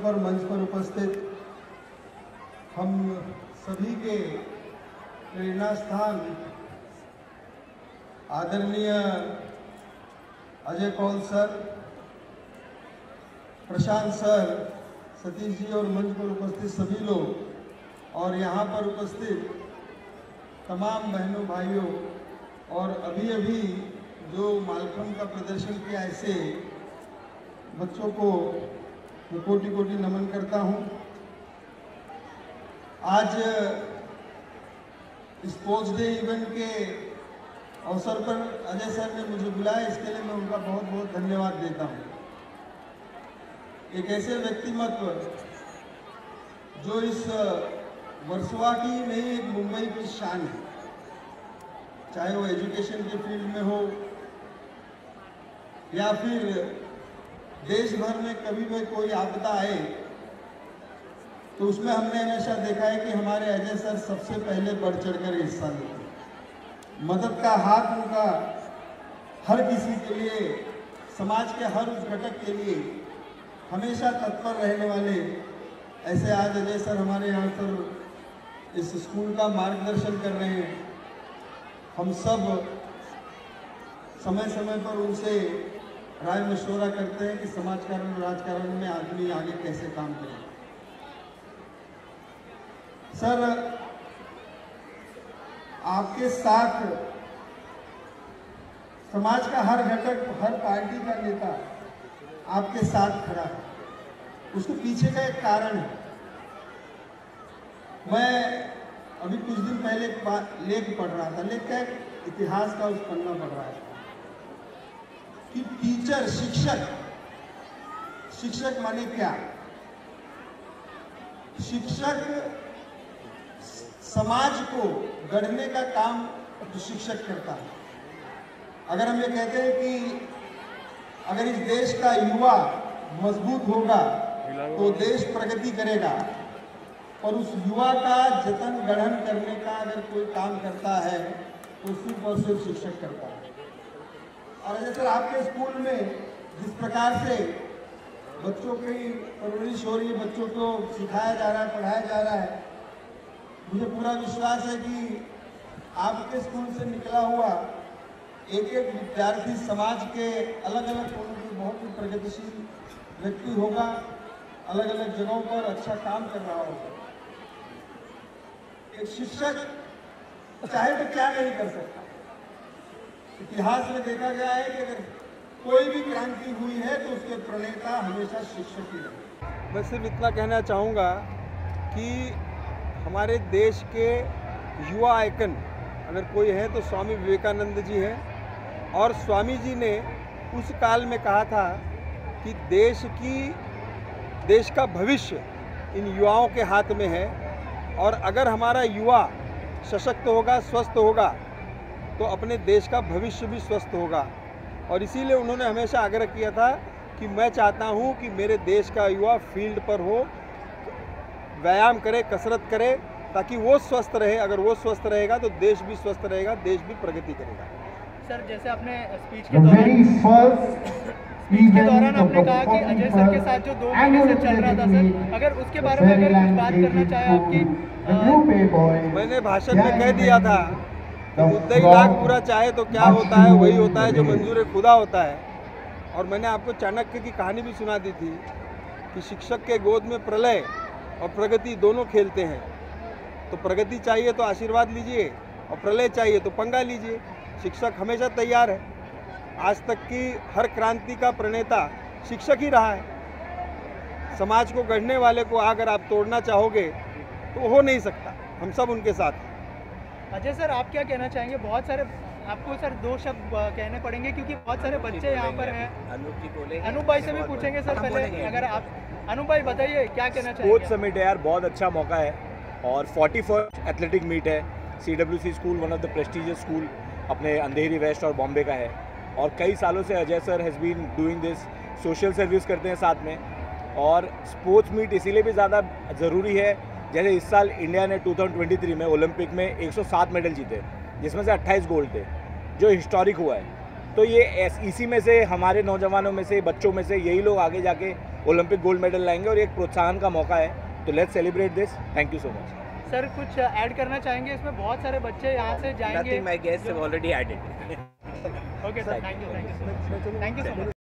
पर मंच पर उपस्थित हम सभी के प्रेरणा स्थान आदरणीय अजय कौल सर, प्रशांत सर, सतीश जी और मंच पर उपस्थित सभी लोग और यहाँ पर उपस्थित तमाम बहनों भाइयों और अभी जो मालखम्ब का प्रदर्शन किया, ऐसे बच्चों को कोटि कोटि नमन करता हूँ। आज स्पोर्ट्स डे इवेंट के अवसर पर अजय सर ने मुझे बुलाया, इसके लिए मैं उनका बहुत बहुत धन्यवाद देता हूँ। एक ऐसे व्यक्तिमत्व जो इस वर्सोवा की नहीं, एक मुंबई की शान है, चाहे वो एजुकेशन के फील्ड में हो या फिर देश भर में कभी भी कोई आपदा आए तो उसमें हमने हमेशा देखा है कि हमारे अजय सर सबसे पहले बढ़ चढ़कर हिस्सा लेते हैं। मदद का हाथ उनका हर किसी के लिए, समाज के हर उस घटक के लिए हमेशा तत्पर रहने वाले ऐसे आज अजय सर हमारे यहाँ पर इस स्कूल का मार्गदर्शन कर रहे हैं। हम सब समय समय पर उनसे राय मशवरा करते हैं कि समाजकारण और राजकारण में आदमी आगे कैसे काम करे। सर, आपके साथ समाज का हर घटक, हर पार्टी का नेता आपके साथ खड़ा है। उसके पीछे का एक कारण है। मैं अभी कुछ दिन पहले लेख पढ़ रहा था, लेख का इतिहास का उस पन्ना पढ़ रहा था कि टीचर, शिक्षक माने क्या? शिक्षक समाज को गढ़ने का काम जो शिक्षक करता है। अगर हम ये कहते हैं कि अगर इस देश का युवा मजबूत होगा तो देश प्रगति करेगा, और उस युवा का जतन गढ़न करने का अगर कोई काम करता है तो सिर्फ और सिर्फ शिक्षक करता है। और जैसे आपके स्कूल में जिस प्रकार से बच्चों की परवरिश हो रही है, बच्चों को सिखाया जा रहा है, पढ़ाया जा रहा है, मुझे पूरा विश्वास है कि आपके स्कूल से निकला हुआ एक एक विद्यार्थी समाज के अलग अलग कोनों में बहुत ही प्रगतिशील व्यक्ति होगा, अलग अलग जगहों पर अच्छा काम कर रहा होगा। एक शिक्षक चाहे तो क्या नहीं कर सकता। इतिहास में देखा गया है कि अगर कोई भी क्रांति हुई है तो उसके प्रणेता हमेशा शिक्षक ही रहे। मैं सिर्फ इतना कहना चाहूँगा कि हमारे देश के युवा आइकन अगर कोई है तो स्वामी विवेकानंद जी हैं। और स्वामी जी ने उस काल में कहा था कि देश का भविष्य इन युवाओं के हाथ में है, और अगर हमारा युवा सशक्त होगा, स्वस्थ होगा, तो अपने देश का भविष्य भी स्वस्थ होगा। और इसीलिए उन्होंने हमेशा आग्रह किया था कि मैं चाहता हूं कि मेरे देश का युवा फील्ड पर हो, व्यायाम करे, कसरत करे, ताकि वो स्वस्थ रहे। अगर वो स्वस्थ रहेगा तो देश भी स्वस्थ रहेगा, देश भी प्रगति करेगा। सर, जैसे आपने स्पीच के दौरान आपने कहा कि अजय सर के साथ जो 2 महीने से चल रहा था, सर अगर उसके बारे में अगर कुछ बात करना चाहे आपकी। मैंने भाषण में कह दिया था कि मुद्दई लाख बुरा चाहे तो क्या होता है, वही होता है जो मंजूर खुदा होता है। और मैंने आपको चाणक्य की कहानी भी सुना दी थी कि शिक्षक के गोद में प्रलय और प्रगति दोनों खेलते हैं। तो प्रगति चाहिए तो आशीर्वाद लीजिए, और प्रलय चाहिए तो पंगा लीजिए। शिक्षक हमेशा तैयार है। आज तक की हर क्रांति का प्रणेता शिक्षक ही रहा है। समाज को गढ़ने वाले को अगर आप तोड़ना चाहोगे तो हो नहीं सकता। हम सब उनके साथ हैं। अजय सर, आप क्या कहना चाहेंगे? बहुत सारे आपको सर 2 शब्द कहने पड़ेंगे क्योंकि बहुत सारे बच्चे यहाँ पर हैं। अनूप भाई से भी पूछेंगे सर पहले। अगर आप अनूप भाई बताइए क्या कहना चाहेंगे? स्पोर्ट्स समिट है यार, बहुत अच्छा मौका है, और 41st एथलेटिक मीट है। CWC school one of the prestigious school अपने अंधेरी वेस्ट और बॉम्बे का है, और कई सालों से Ajay sir has been doing this, social service करते हैं साथ में। और स्पोर्ट्स मीट इसीलिए भी ज़्यादा ज़रूरी है, जैसे इस साल इंडिया ने 2023 में ओलंपिक में 107 मेडल जीते, जिसमें से 28 गोल्ड थे, जो हिस्टोरिक हुआ है। तो ये इसी में से हमारे नौजवानों में से, बच्चों में से यही लोग आगे जाके ओलंपिक गोल्ड मेडल लाएंगे और ये एक प्रोत्साहन का मौका है, तो let's celebrate this. Thank you so much. Sir कुछ ऐड करना चाहेंगे इसमें? बहुत सारे बच्चे यहाँ से जाएंगे। Nothing, my guests have already added. Okay sir, thank you so much.